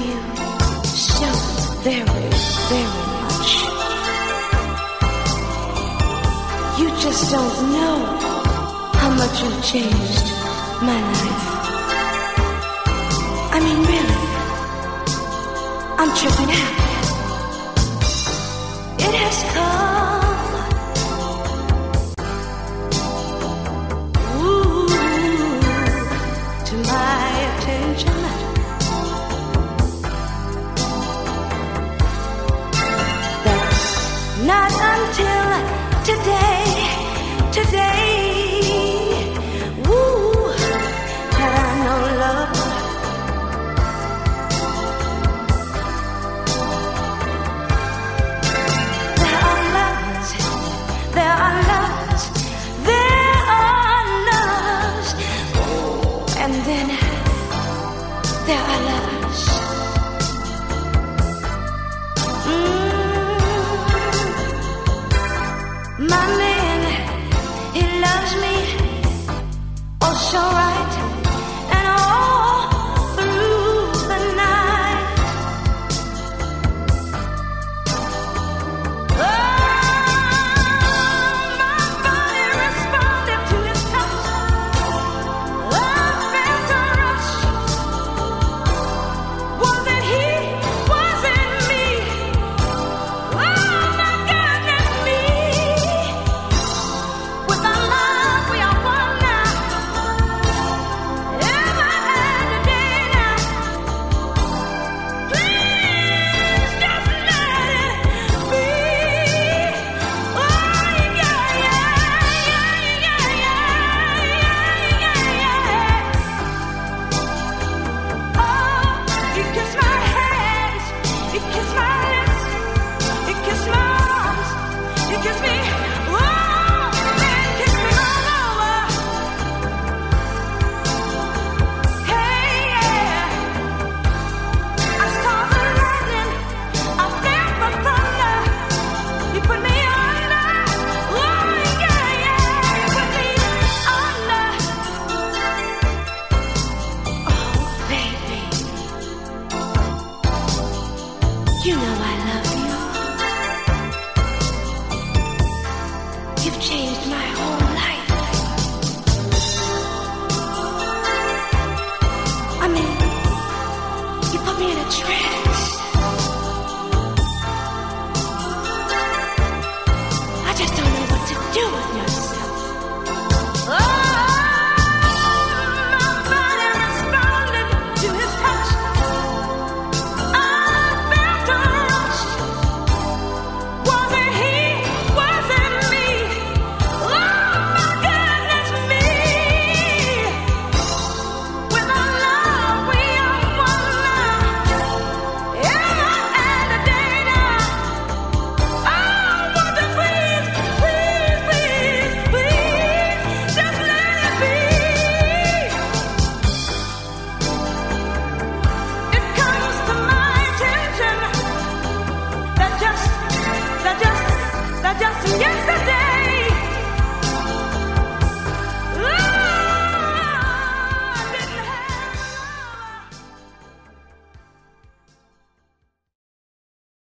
you so very, very much. You just don't know how much you've changed my life. I mean, really, I'm tripping out. It has come, to my attention that not until today, had I known love. There are loves, oh, and then there are lovers. My man, he loves me, oh so right, and all through the night. Oh, my body responded to his touch. I felt a rush. Was it he? Was it me? Oh my goodness me! With our love we are one now. Ever and a day now. Please just let it be. Oh yeah, Oh, you kiss my hands, you kiss my lips, you kiss my arms, you kiss me. Oh, man, kiss me all over. Hey, yeah. I saw the lightning, I felt the thunder. You put me under. Oh, yeah, you put me under. Oh, baby, you know I love you. You've changed my whole life. I mean, you put me in a trance. I just don't know what to do with myself. Oh, my body responded to his touch. I felt a rush. Was it he? Was it me? Oh my goodness me! With our love we are one now. Ever and a day now. Oh, won't you please, please, please, please, just let it be. It comes to my attention that just yes.